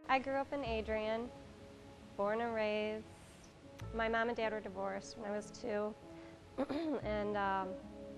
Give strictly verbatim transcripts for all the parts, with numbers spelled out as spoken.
I grew up in Adrian, born and raised. My mom and dad were divorced when I was two, and um,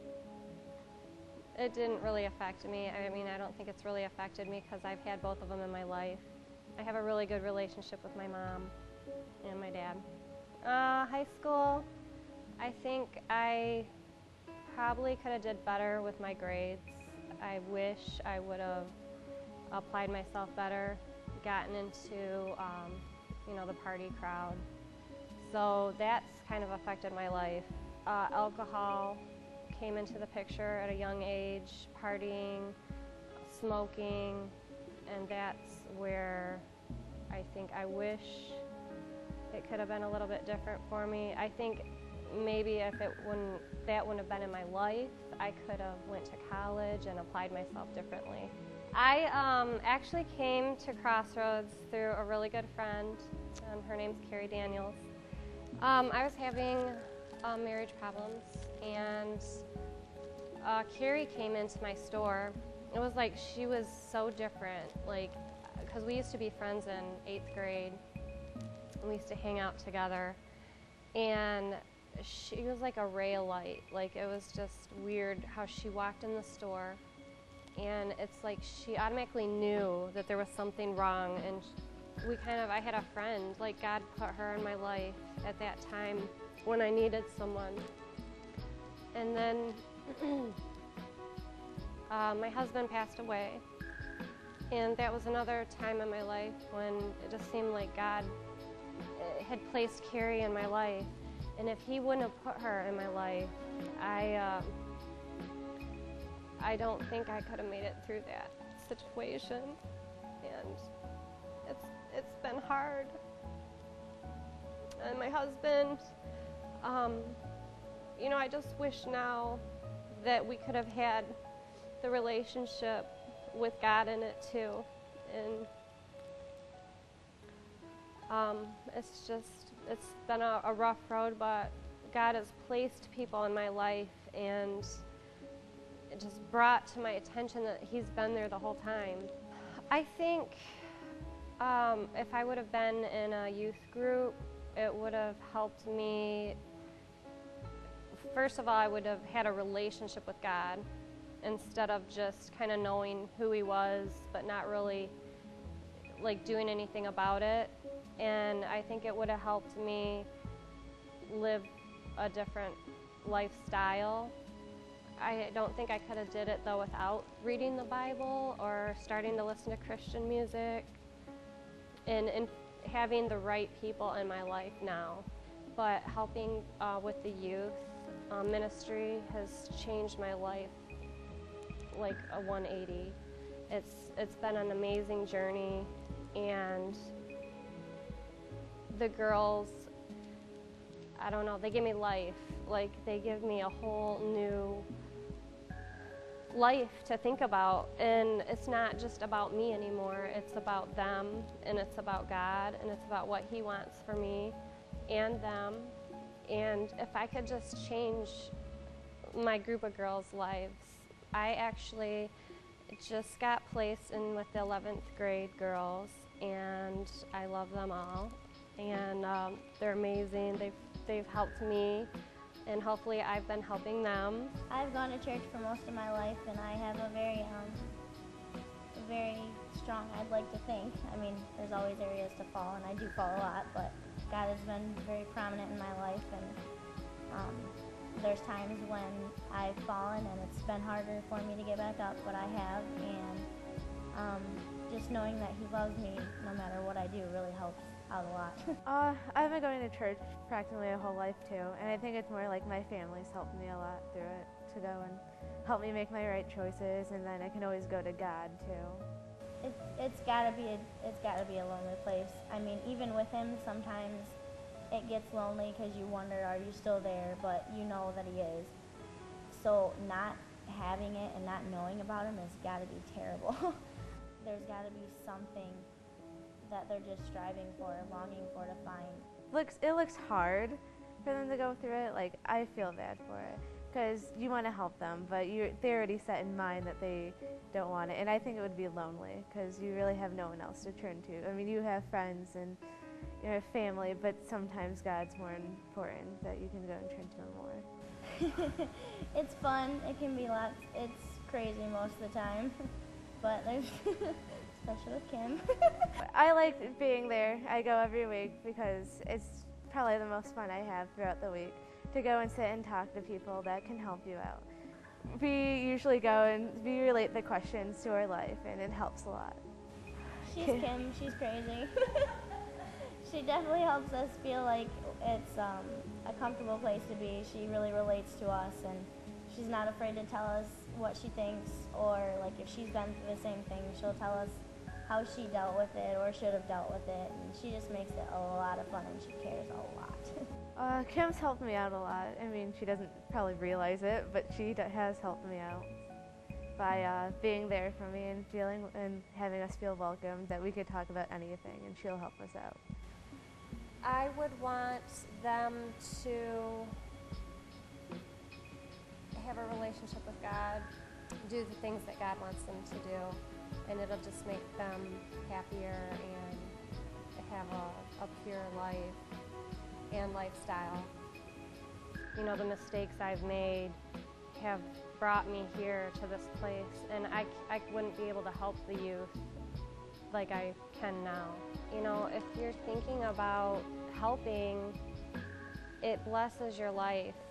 it didn't really affect me. I mean, I don't think it's really affected me because I've had both of them in my life. I have a really good relationship with my mom and my dad. Uh, high school, I think I probably could have did better with my grades. I wish I would have applied myself better, gotten into, um, you know, the party crowd. So that's kind of affected my life. Uh, alcohol came into the picture at a young age, partying, smoking, and that's where I think I wish it could have been a little bit different for me. I think maybe if it wouldn't, that wouldn't have been in my life, I could have went to college and applied myself differently. I um, actually came to Crossroads through a really good friend. Um, her name's Carrie Daniels. Um, I was having uh, marriage problems, and uh, Carrie came into my store. It was like she was so different, like, because we used to be friends in eighth grade. We used to hang out together, and she was like a ray of light. Like, it was just weird how she walked in the store, and it's like she automatically knew that there was something wrong, and we kind of, I had a friend, like God put her in my life at that time when I needed someone. And then uh, my husband passed away, and that was another time in my life when it just seemed like God had placed Carrie in my life. And if he wouldn't have put her in my life, I, uh, I don't think I could have made it through that situation. And it's, it's been hard. And my husband, um, you know, I just wish now that we could have had the relationship with God in it too. And um, it's just, it's been a, a rough road, but God has placed people in my life, and it just brought to my attention that He's been there the whole time. I think um, if I would have been in a youth group, it would have helped me. First of all, I would have had a relationship with God instead of just kind of knowing who He was, but not really like doing anything about it. And I think it would have helped me live a different lifestyle. I don't think I could have did it though without reading the Bible or starting to listen to Christian music and, and having the right people in my life now. But helping uh, with the youth uh, ministry has changed my life like a one eighty. It's, it's been an amazing journey, and the girls, I don't know, they give me life. Like, they give me a whole new life to think about, and it's not just about me anymore. It's about them, and it's about God, and it's about what He wants for me and them. And if I could just change my group of girls' lives. I actually just got placed in with the eleventh grade girls, and I love them all, and um, they're amazing. They've, they've helped me, and hopefully I've been helping them. I've gone to church for most of my life, and I have a very, um, a very strong, I'd like to think. I mean, there's always areas to fall, and I do fall a lot, but God has been very prominent in my life, and um, there's times when I've fallen and it's been harder for me to get back up, but I have, and um, just knowing that He loves me no matter what I do really helps out a lot. uh, I've been going to church practically my whole life too, and I think it's more like my family's helped me a lot through it, to go and help me make my right choices, and then I can always go to God too. It, it's gotta be a, it's gotta be a lonely place. I mean, even with Him, sometimes it gets lonely because you wonder, are you still there? But you know that He is. So not having it and not knowing about Him has got to be terrible. There's got to be something that they're just striving for, longing for to find. Looks, it looks hard for them to go through it. Like, I feel bad for it. because you want to help them, but you're, they're already set in mind that they don't want it. And I think it would be lonely because you really have no one else to turn to. I mean, you have friends and you have family, but sometimes God's more important, that you can go and turn to Him more. It's fun. It can be lots. It's crazy most of the time, but there's especially with Kim. I like being there. I go every week because it's probably the most fun I have throughout the week, to go and sit and talk to people that can help you out. We usually go and we relate the questions to our life, and it helps a lot. She's Kim. She's crazy. She definitely helps us feel like it's um, a comfortable place to be. She really relates to us, and she's not afraid to tell us what she thinks, or like if she's been through the same thing, she'll tell us how she dealt with it or should have dealt with it, and she just makes it a lot of fun, and she cares a lot. Uh, Kim's helped me out a lot. I mean, she doesn't probably realize it, but she d- has helped me out by uh, being there for me and feeling and having us feel welcome, that we could talk about anything, and she'll help us out. I would want them to have a relationship with God, do the things that God wants them to do, and it'll just make them happier and have a, a pure life and lifestyle. You know, the mistakes I've made have brought me here to this place, and I, I wouldn't be able to help the youth like I can now. You know, if you're thinking about helping, it blesses your life